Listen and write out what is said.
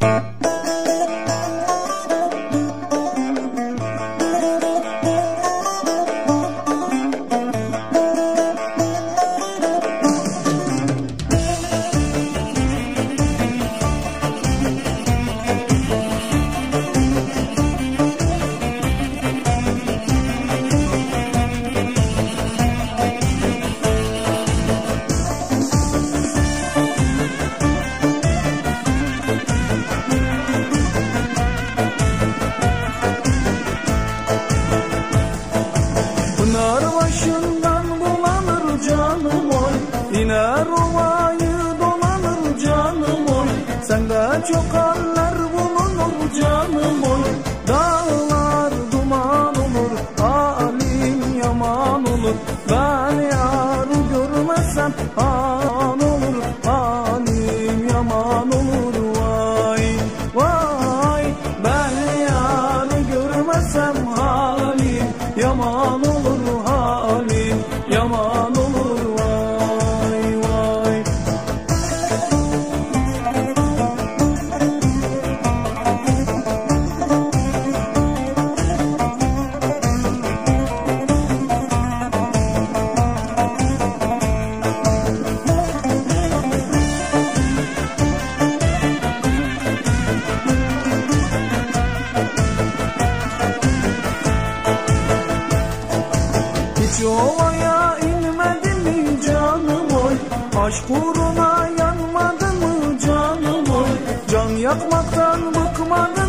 Başından bulanır canım oy, iner ovayı dolanır canım oy. Sende çok haller bulunur canım oy. Dağlar duman olur, halim yaman olur. Ben yarı görmezsem an olur, halim yaman olur. Vay vay, ben yarı görmezsem halim yaman olur. Yaman olur, vay vay. Hiç ovaya inmedin mi canım oy? Aşk uğruna yanmadın mı canım oy? Can yakmaktan bıkmadın